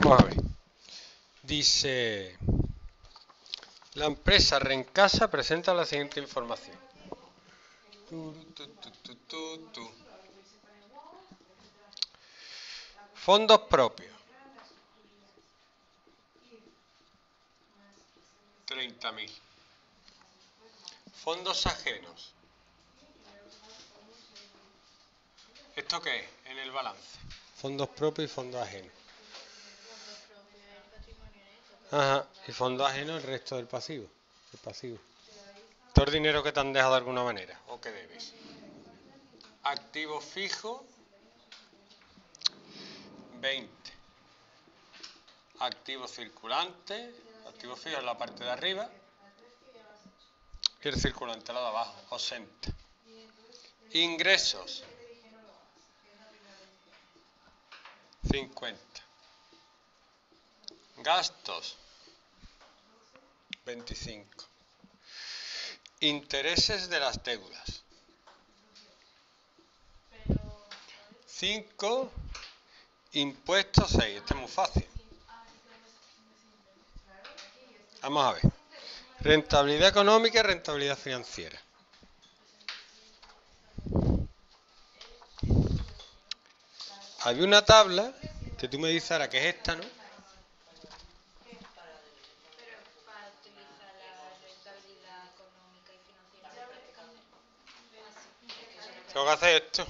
Vamos a ver. Dice, la empresa Rencasa presenta la siguiente información. Fondos propios. 30.000. Fondos ajenos. ¿Esto qué es en el balance? Fondos propios y fondos ajenos. Ajá, y fondos ajenos el resto del pasivo. El pasivo. Todo el dinero que te han dejado de alguna manera o que debes. Activo fijo 20. Activo circulante. Activo fijo en la parte de arriba. Y el circulante la de abajo, 80. Ingresos 50. Gastos 25. Intereses de las deudas 5. Impuestos 6. Este es muy fácil. Vamos a ver. Rentabilidad económica y rentabilidad financiera. Había una tabla que tú me dices ahora que es esta, ¿no? Tengo que hacer esto.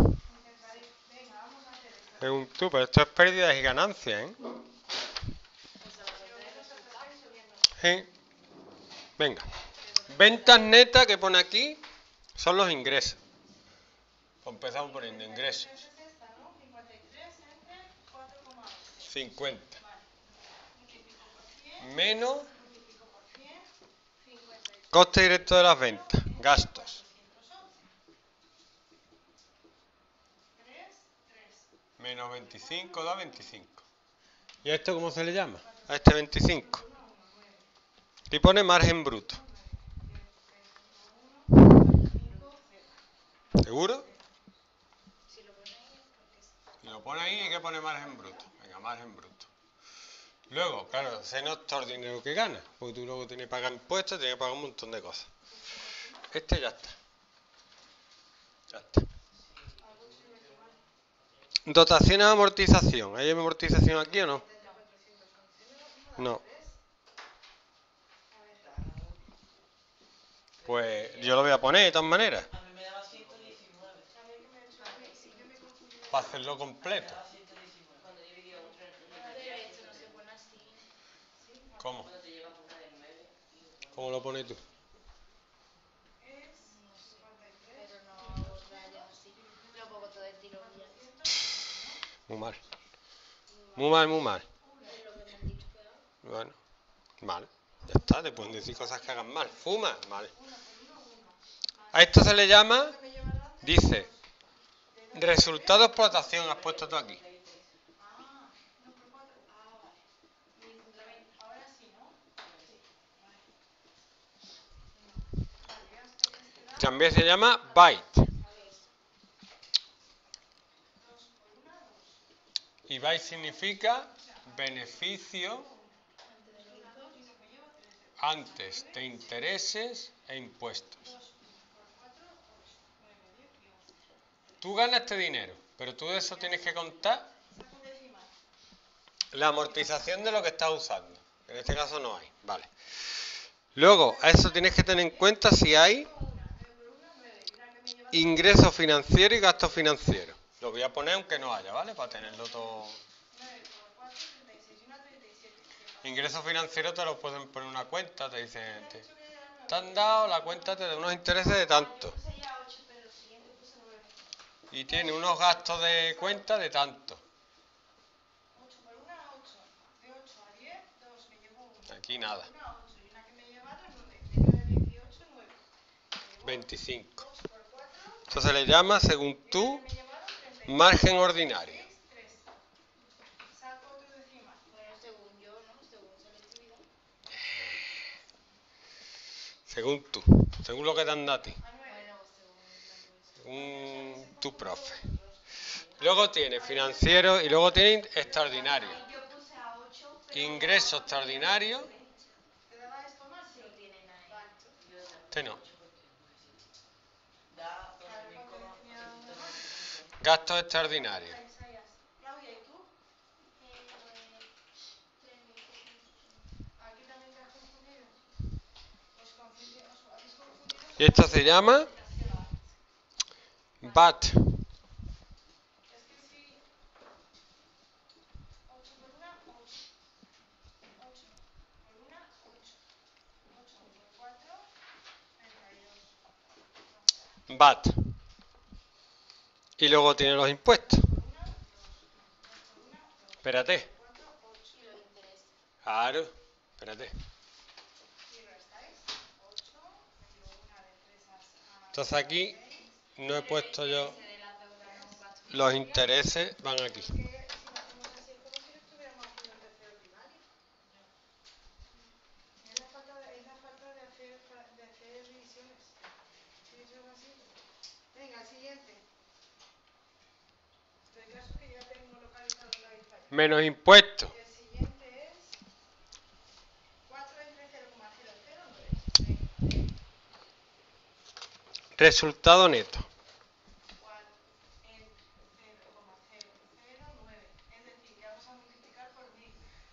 Según tú, pero esto es pérdidas y ganancias, ¿eh? Sí. Venga. Ventas netas que pone aquí son los ingresos. Pues empezamos poniendo ingresos. 50. Menos coste directo de las ventas. Gastos. Menos 25 da 25. ¿Y a esto cómo se le llama? A este 25. Y pone margen bruto. ¿Seguro? Si lo pone ahí hay que poner margen bruto. Venga, margen bruto. Luego, claro, ese no es todo el dinero que ganas, porque tú luego tienes que pagar impuestos, tienes que pagar un montón de cosas. Este ya está. Ya está. Dotaciones de amortización. ¿Hay amortización aquí o no? No. Pues yo lo voy a poner de todas maneras. A mí me daba 119. Para hacerlo completo. Cuando dividió otro en Esto no se pone así. ¿Cómo? cuando te llevas una de 9. ¿Cómo lo pones tú? Pero no rayas así. Lo pongo todo el tirón ya. Muy mal. Muy mal, muy mal. Es lo que me han dicho que haga. Bueno, mal. Ya está, te pueden decir cosas que hagan mal. Fuma, mal. A esto se le llama, dice, resultado de explotación. Has puesto tú aquí. También se llama byte. Y byte significa beneficio antes de intereses e impuestos. Tú ganas este dinero, pero tú de eso tienes que contar la amortización de lo que estás usando. En este caso no hay, vale. Luego, a eso tienes que tener en cuenta si hay ingresos financieros y gastos financieros. Lo voy a poner aunque no haya, ¿vale? Para tenerlo todo. Ingresos financieros te lo pueden poner en una cuenta, te dicen, te han dado la cuenta, te da unos intereses de tanto. Y tiene unos gastos de cuenta de tanto. Aquí nada. 25. Esto se le llama, según tú, margen ordinario. Bueno, según yo, ¿no? Según selectividad. Según tú, según lo que te han dado a ti. Bueno, Según tu profe. Luego tiene financiero y luego tiene extraordinario. yo puse a 8 ingreso extraordinario. ¿Te daba esto más? Sí. Lo tienen ahí. Este no. Da Claro, 12.000 porque tenía uno más. Gastos extraordinarios. Claudia, ¿y tú? ¿Aquí también te has confundido? ¿Os habéis confundido? Y esto se llama VAT. Es que si 8 por 1, 8. 8 por 1, 8. 8 por 4, 32. VAT. Y luego tiene los impuestos. Por 1, 2. 2 por 1, 2. Espérate. 4, 8. Y los intereses. Claro. Espérate. Y restáis 8. Me llevo una de 3 a Entonces aquí 6. no he puesto yo De la deuda no un gasto los financiero. intereses, van aquí. Es que si lo hacemos así es como si lo estuviéramos haciendo en tercero primaria. Es la falta de hacer divisiones. Si eso es así. Venga, siguiente. El caso que ya tengo localizado la isla. Menos impuestos. El siguiente es 4 entre 0,009. Venga. Resultado neto. 4 entre 0,009. Es decir, que vamos a multiplicar por 1000.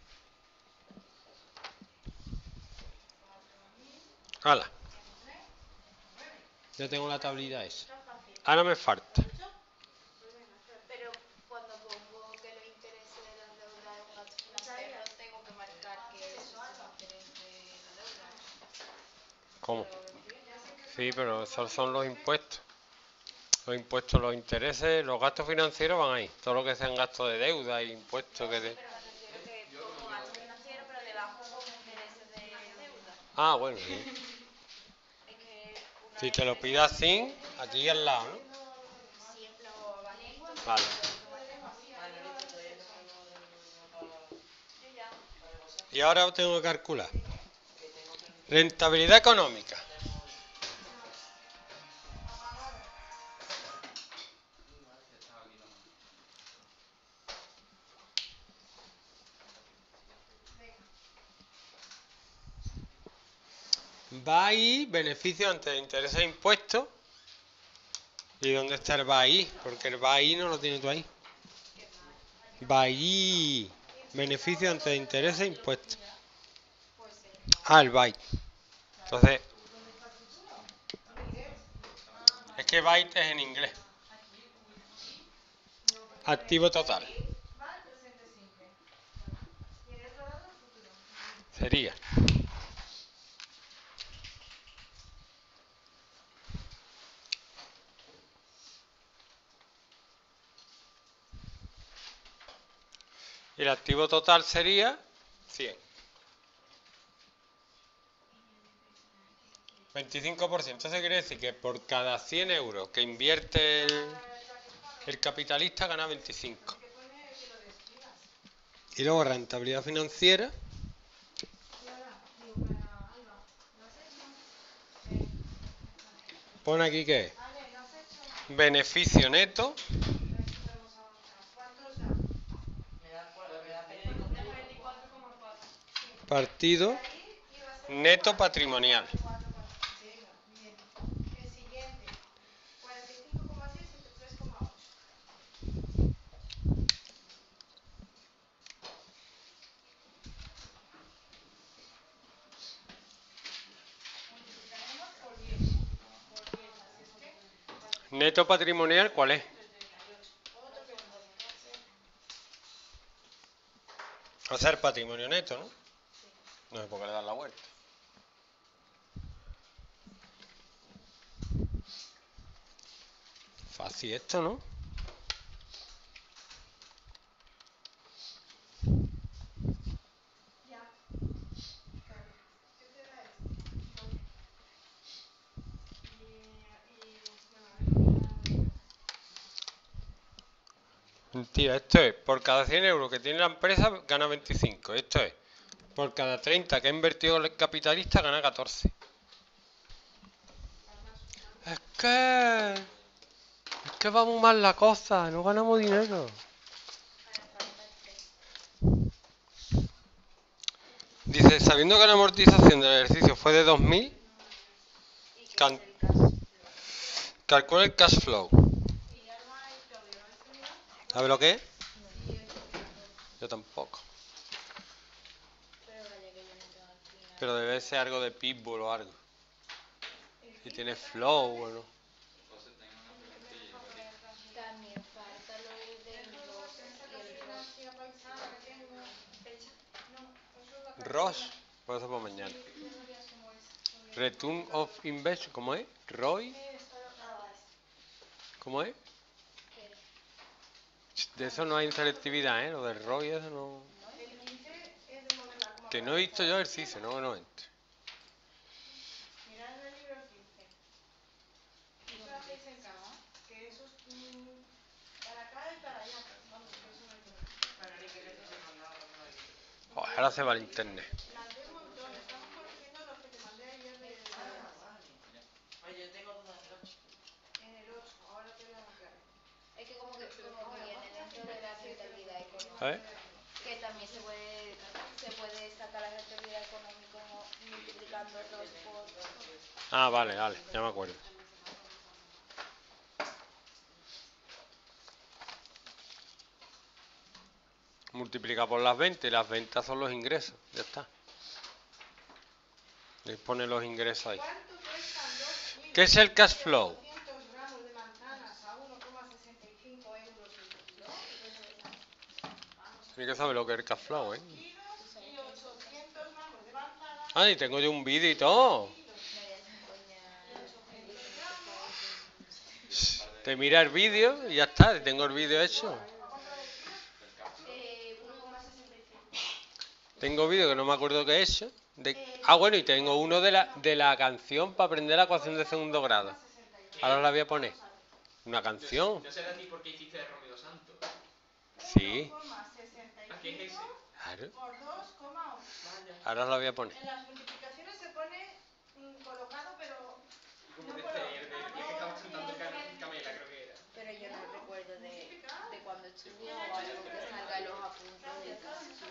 4000 Hala. entre 9. Ya tengo la tablita esa. Está fácil. Ahora me falta. Pues venga, pero cuando pongo que los intereses de la deuda es un gasto financiero, tengo que marcar que eso es un interés de la deuda. ¿Cómo? Sí, pero esos son los impuestos. Los impuestos, los intereses, los gastos financieros van ahí. Todo lo que sean gastos de deuda y impuestos que de... Pero me refiero que pongo gasto financiero, pero debajo pongo intereses de deuda. Ah, bueno, sí. Es que una Si te lo pidas así, aquí al lado, ¿no? siempre lo vale. Vale. Manolito, todavía no pagado. Yo ya. Y ahora tengo que calcular. Rentabilidad económica. Va ahí, beneficio antes de intereses e impuestos. ¿Y dónde está el va ahí? Porque el va ahí no lo tienes tú ahí. Va ahí. Beneficio antes de intereses e impuestos. Ah, el byte. Entonces, es que byte es en inglés. Activo total. Va el presente simple. Y en el otro lado el futuro. Sería. Y el activo total sería 100. 25%. Entonces quiere decir que por cada 100 euros que invierte el capitalista gana 25. Que pone que lo describas. Y luego rentabilidad financiera. Y ahora, digo, para Alba, ¿lo has hecho? Pone aquí que es Ale, ¿lo has hecho? beneficio neto ¿Cuántos da? Me da 24,4. partido neto patrimonial. Venga, bien. El siguiente. 45,6 entre 3,8. Multiplicaremos por 10. Por 10. Así es que Neto patrimonial, ¿cuál es? otro que O sea, el patrimonio neto, ¿no? No sé por qué le dan la vuelta. Fácil esto, ¿no? ya. ¿Qué te da esto? 12. Mentira, esto es por cada 100 euros que tiene la empresa gana 25. Esto es por cada 30 que ha invertido el capitalista gana 14. Es que va muy mal la cosa, no ganamos dinero. Dice, sabiendo que la amortización del ejercicio fue de 2000, ¿Y qué Can- es el caso? calcula el cash flow. ¿Sabe lo que es? Yo tampoco. Pero vaya que yo no tengo aquí nada. Pero debe ser algo de pitbull o algo. Si tiene flow o no. También falta lo del ROS y el ROS. ROS, por eso por mañana. Return of Investment, ¿cómo es? ROI, ¿cómo es? De eso no hay selectividad, ¿eh? Lo del ROI, eso no. Que no he visto yo el CICE, no, no entre. Mirad en el libro 15. Eso lo hacéis en casa, que eso es para acá y para allá. Vamos, que eso no hay problema. Manolín, que eso te mandaba cuando lo vi. Joder, ahora se va al internet. Mandé un montón, estamos corrigiendo los que te mandé ayer de Oye, yo tengo dudas del 8. en el 8, ahora te lo aclaré. Es que como que viene dentro de la rentabilidad económica. A ver. Que también se puede sacar la rentabilidad económica multiplicando ROS por... Ah, vale, vale, ya me acuerdo. Multiplica por las ventas y las ventas son los ingresos, ya está. Le pone los ingresos ahí. ¿Cuánto cuestan 2 kilos ¿Qué es el cash flow? 200 gramos de manzanas a 1,65 euros el kilo? Tiene que saber lo que es el cash flow, ¿eh? Kilos y 800 gramos de manzanas. Ah, y tengo yo un vídeo y todo. Te mira el vídeo y ya está, tengo el vídeo hecho. Tengo vídeo que no me acuerdo qué he hecho. Bueno, y tengo uno de la canción para aprender la ecuación de segundo grado. Ahora la voy a poner. Una canción. ¿No será a ti porque hiciste de Romeo Santos? Sí. 1,65 ¿A qué es ese? Claro. por 2,8. Ahora la voy a poner. En las multiplicaciones se pone colocado, pero Como no de puedo. el que estaba cantando Camela, creo que era. Pero yo no recuerdo de cuando estuvo o algo que salga en los apuntes de eso.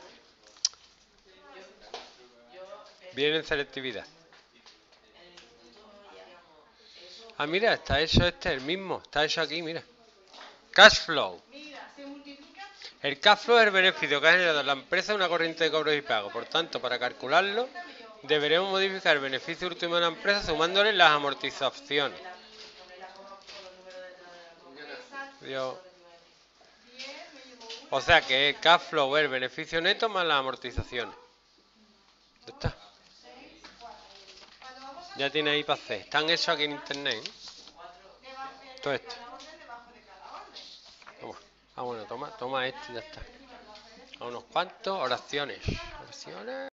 Viene en selectividad. En el instituto hacíamos eso. Ah, mira, está hecho el mismo. Está hecho aquí, mira. Cash flow. Mira, se multiplica. El cash flow es el beneficio que ha generado la empresa una corriente de cobros y pagos. Por tanto, para calcularlo, deberemos modificar el beneficio último de la empresa sumándole las amortizaciones. Poner la coma con los números detrás de la coma. Exacto. Dios. Bien, me llevo O sea que el cash flow es el beneficio neto más las amortizaciones. Ya está. 6, 4. Cuando vamos a Ya tiene ahí para hacer. Están hechos aquí en internet, ¿eh? Todo esto. cada orden debajo de cada orden. Toma. Ah, bueno, toma este y ya está. A unos cuantos oraciones. Oraciones.